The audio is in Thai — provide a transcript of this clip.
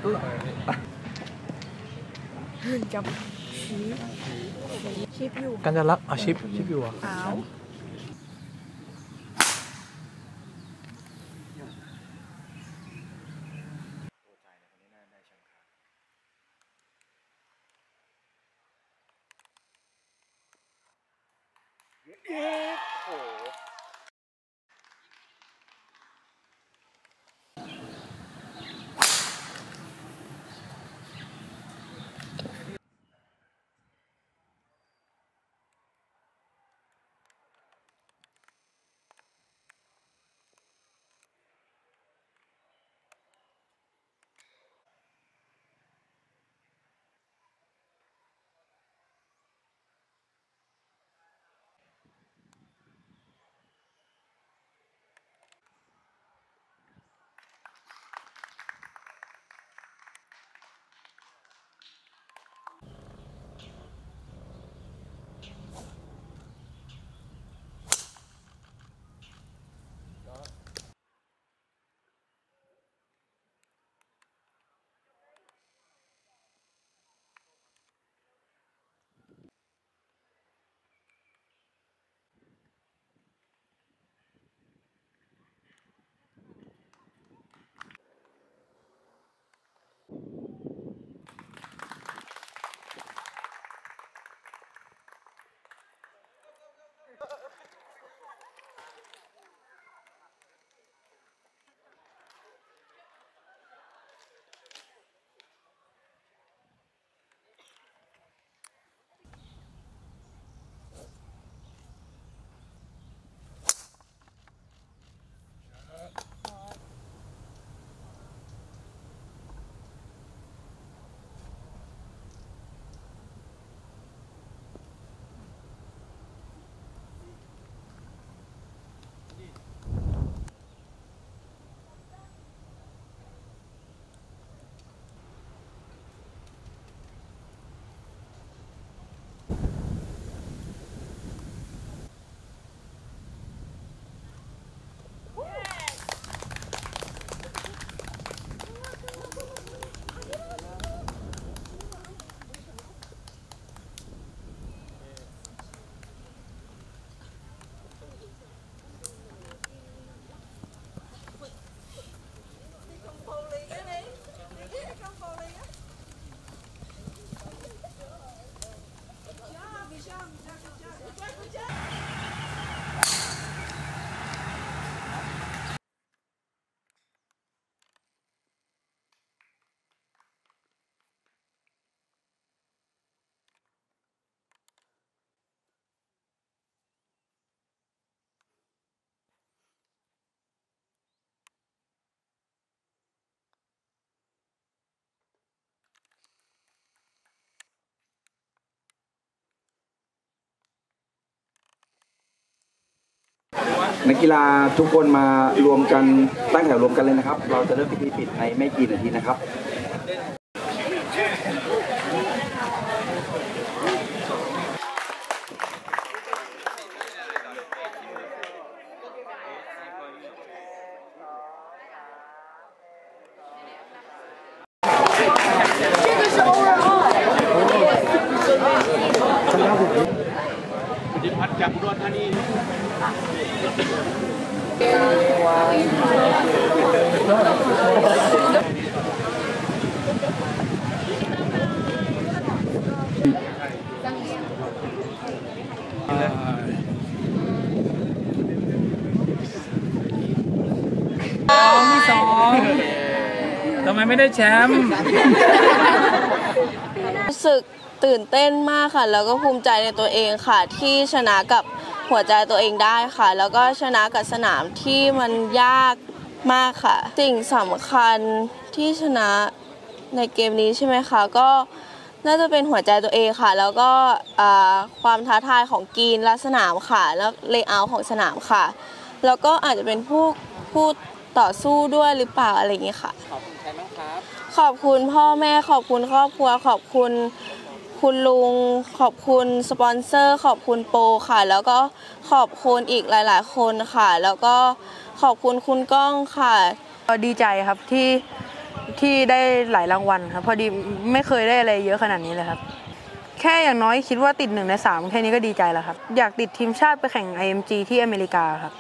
จับชิปอยู่กันจะรักชิปอยู่อ่ะอ้าวโอ้โหนักกีฬาทุกคนมารวมกันตั้งแถวรวมกันเลยนะครับเราจะเริ่มพิธีปิดในไม่กี่นาทีนะครับดิพัฒน์จากอุดรธานีทำไมไม่ได้แชมป์รู้สึกตื่นเต้นมากค่ะแล้วก็ภูมิใจในตัวเองค่ะที่ชนะกับหัวใจตัวเองได้ค่ะแล้วก็ชนะกับสนามที่มันยากมากค่ะสิ่งสำคัญที่ชนะในเกมนี้ใช่ไหมคะก็น่าจะเป็นหัวใจตัวเองค่ะแล้วก็ความท้าทายของกรีนและสนามค่ะแล้วเลเยอร์ของสนามค่ะแล้วก็อาจจะเป็นผู้ต่อสู้ด้วยหรือเปล่าอะไรอย่างนี้ค่ะขอบคุณใครบ้างครับขอบคุณพ่อแม่ขอบคุณครอบครัวขอบคุณคุณลุงขอบคุณสปอนเซอร์ขอบคุณโปรค่ะแล้วก็ขอบคุณอีกหลายๆคนค่ะแล้วก็ขอบคุณคุณก้องค่ะก็ดีใจครับที่ที่ได้หลายรางวัลครับพอดีไม่เคยได้อะไรเยอะขนาดนี้เลยครับแค่อย่างน้อยคิดว่าติด1 ใน 3แค่นี้ก็ดีใจแล้วครับอยากติดทีมชาติไปแข่ง IMG ที่อเมริกาครับ